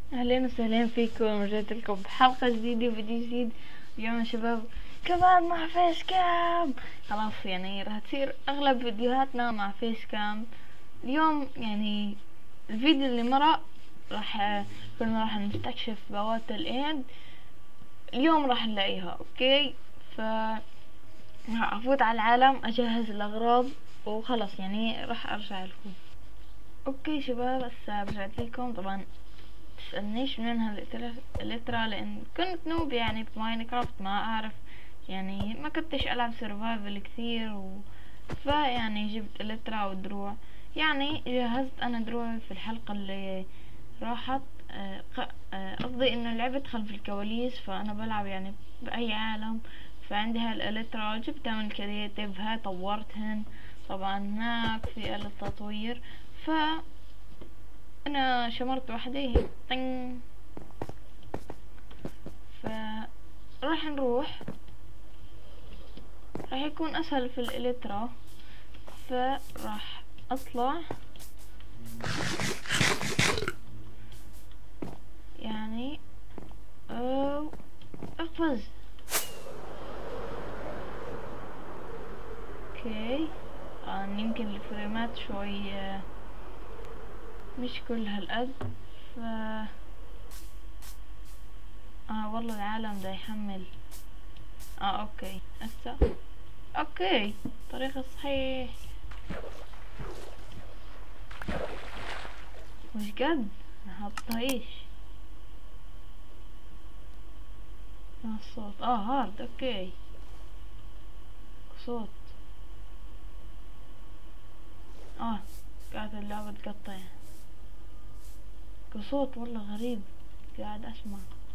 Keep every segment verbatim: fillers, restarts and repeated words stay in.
اهلين وسهلين فيكم، رجعت لكم بحلقة جديدة وفيديو جديد. اليوم يا شباب كمان مع فيس كام. خلاص يعني راح تصير اغلب فيديوهاتنا مع فيس كام. اليوم يعني الفيديو اللي مرة راح كنا راح نستكشف بوابة الاند. اليوم راح نلاقيها. اوكي، ف راح افوت على العالم اجهز الاغراض وخلص يعني راح ارجع لكم. اوكي شباب، هسه رجعت لكم. طبعا تسألنيش من هالإلترا لأن كنت نوب يعني بماينكرافت، ما أعرف يعني ما كنتش ألعب سرفايفل كثير و... فيعني جبت إلترا ودروع. يعني جهزت أنا دروعي في الحلقة اللي راحت. قصدي إنه لعبت خلف الكواليس، فأنا بلعب يعني بأي عالم. فعندي هالإلترا جبتها من الكرياتيف، هاي طورتهن. طبعا هناك في آلة تطوير، ف انا شمرت واحدة هي طن. فراح نروح، راح يكون اسهل في الالكترا. فراح اطلع يعني أو اقفز. اوكي، آه يمكن الفريمات شوي آه مش كل هالقد. ف اه والله العالم دا يحمل. اه اوكي هسه اوكي طريق الصحيح. مش قد هبطيش. اه الصوت اه هارد. اوكي صوت اه قاعد اللعبة تقطع. كصوت والله غريب قاعد اسمع.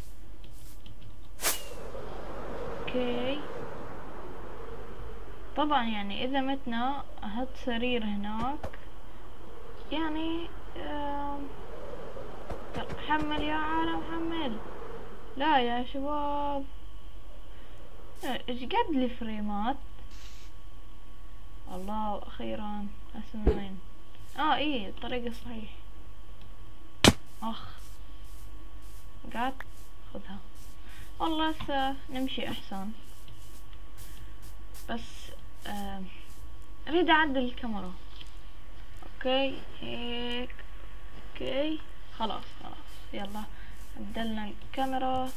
اوكي طبعا يعني اذا متنا احط سرير هناك يعني. حمل يا عالم حمل. لا يا شباب، ايش قد الفريمات. الله اخيرا اسم وين. اه ايه الطريق الصحيح. اخ قاعد خذها. والله هسه نمشي احسن، بس آه اريد اعدل الكاميرا. اوكي هيك. اوكي خلاص خلاص يلا عدلنا الكاميرا.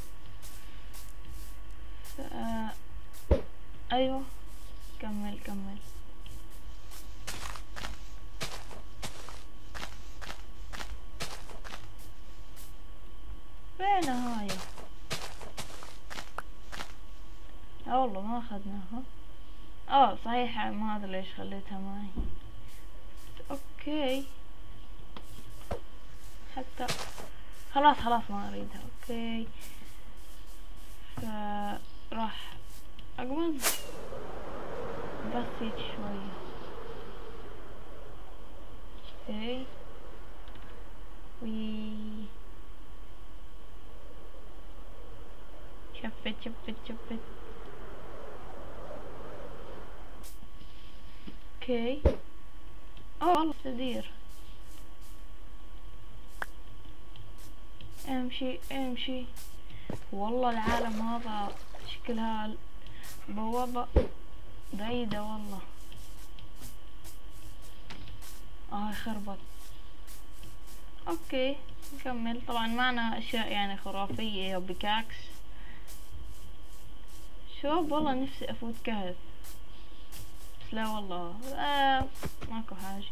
آه ايوه كمل كمل. وين هاي؟ لا والله ما اخذناها. اه صحيح، ما ادري ليش خليتها معي. اوكي حتى خلاص خلاص ما اريدها. اوكي فراح اقمز بس هيك شوية. اوكي وي شفت شفت شفت. اوكي اه والله تدير. امشي امشي. والله العالم هذا شكلها بوابة بعيدة والله. اه خربط. اوكي نكمل. طبعا معنا اشياء يعني خرافية وبكاكس. شوف والله نفسي افوت كهف، بس لا والله آه ماكو حاجة.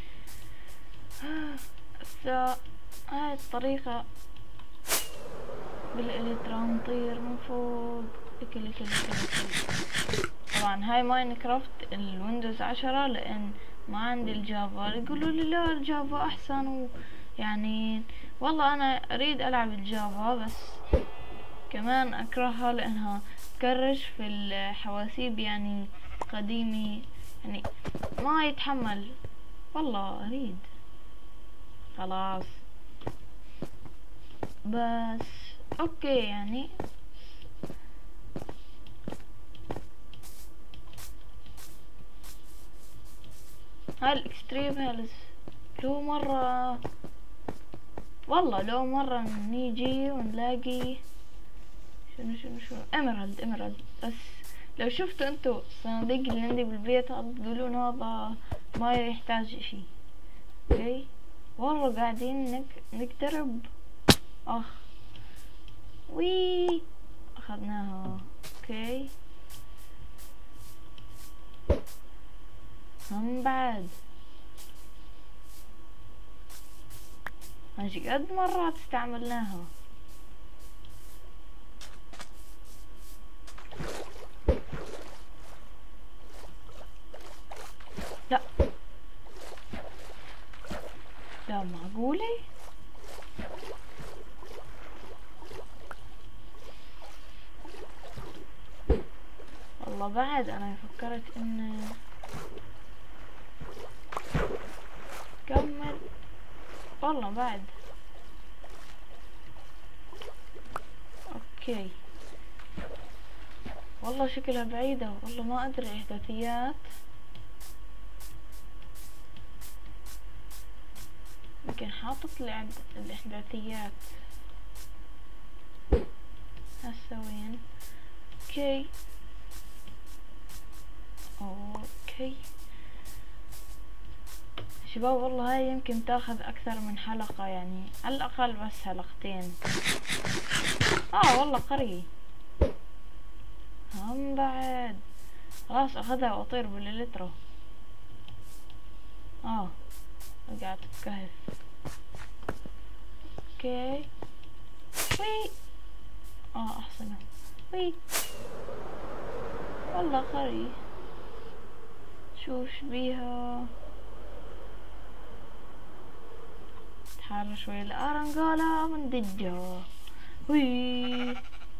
هسه هاي الطريقة بالالكترا نطير من فوق. اكل اكل اكل. طبعا هاي ماينكرافت الويندوز عشرة، لان ما عندي الجافا. يقولوا لي لا الجافا احسن، ويعني والله انا اريد العب الجافا، بس كمان اكرهها لانها تكرش في الحواسيب يعني قديمي، يعني ما يتحمل. والله اريد خلاص بس. اوكي يعني هاي الاكستريم هيلز له مرة والله لو مرة نيجي ونلاقي شنو شنو شنو اميرالد اميرالد بس لو شفتوا انتو الصناديق اللي عندي بالبيت تقولون هذا ما يحتاج اشي. اوكي والله قاعدين نك... نقترب. اخ وي اخذناها. اوكي هم بعد ماشي قد مرات استعملناها. لا لا معقولة. والله بعد انا فكرت ان كمل. والله بعد اوكي والله شكلها بعيدة. والله ما ادري احداثيات يمكن حاطط لي عند الاحداثيات هسه وين. اوكي اوكي شباب والله هاي يمكن تاخذ اكثر من حلقة يعني على الاقل بس حلقتين. اه والله قرية هم بعد خلاص اخذها واطير بالالترو. اه رجعت الكهف. اوكي وي اه احسن وي والله قري. شوف بيها تحرر شوي الارنجالا من دجها. وي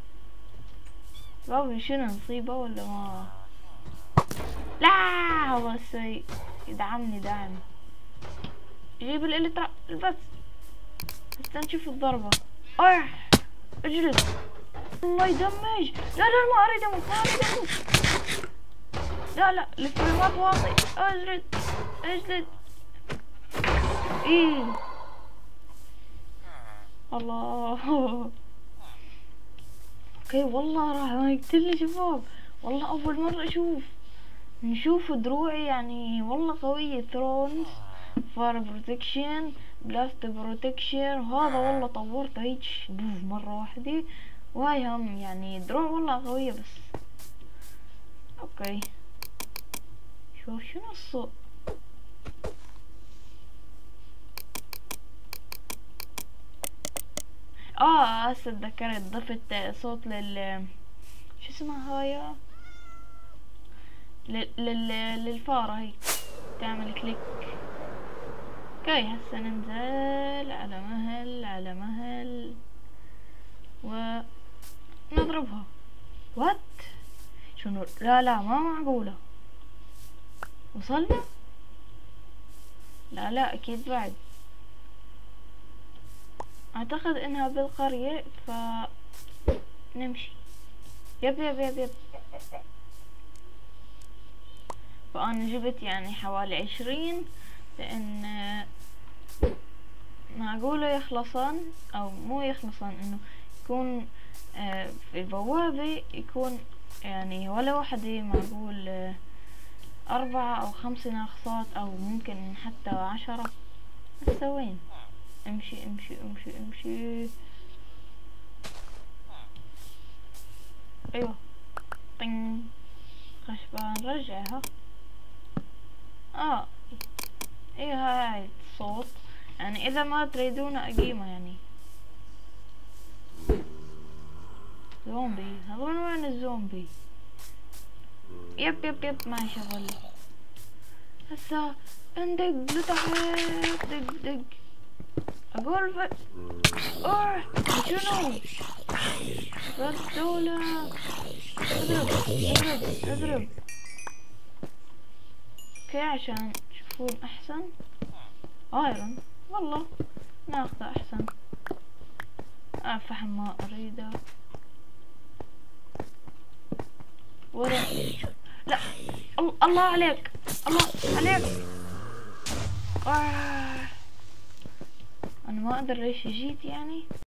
بابي شنو نصيبه ولا ما. لا هو السي يدعمني دعم. جيب الالترا بس بس نشوف الضربة. اح اجلد الله يدمج. لا لا ما اريد اموت ما اريد اموت. لا لا الفريمات واطي. اجلد اجلد ايه الله. اوكي والله راح يقتلني شباب. والله اول مرة اشوف نشوف دروعي يعني والله قوية. ثرونز فار بروتكشن بلاست بروتكشن وهذا والله طورته هيك بوف مرة واحدة. وهاي هم يعني دروع والله قوية بس. اوكي شوف شنو الصوت. اه هسه تذكرت ضفت صوت لل شو اسمها هاي لل... لل... للفارة هي تعمل كليك. اوكي هسه ننزل على مهل على مهل ونضربها. وات شنو. لا لا ما معقولة وصلنا. لا لا اكيد بعد اعتقد انها بالقرية ف نمشي. يب يب يب يب فانا جبت يعني حوالي عشرين لان معقولة يخلصن او مو يخلصن انه يكون في البوابة يكون يعني ولا واحدة معقول اربعة او خمس ناقصات او ممكن حتى عشرة. هسه وين. امشي امشي امشي امشي. ايوه طن خشبة نرجعها. اه ايه هاي الصوت يعني اذا ما تريدون اقيمه يعني. زومبي هذا من وين الزومبي. يب يب يب ما شغل. هسا اندق لتحت دق دق اقول ف... اوه شنو ردولة. اضرب اضرب اضرب. اوكي عشان تشوفون احسن. ايرون والله ناخذه احسن. آه فحم ما اريده. ورا لا الله عليك الله عليك. آه. انا ما ادري ليش جيت يعني.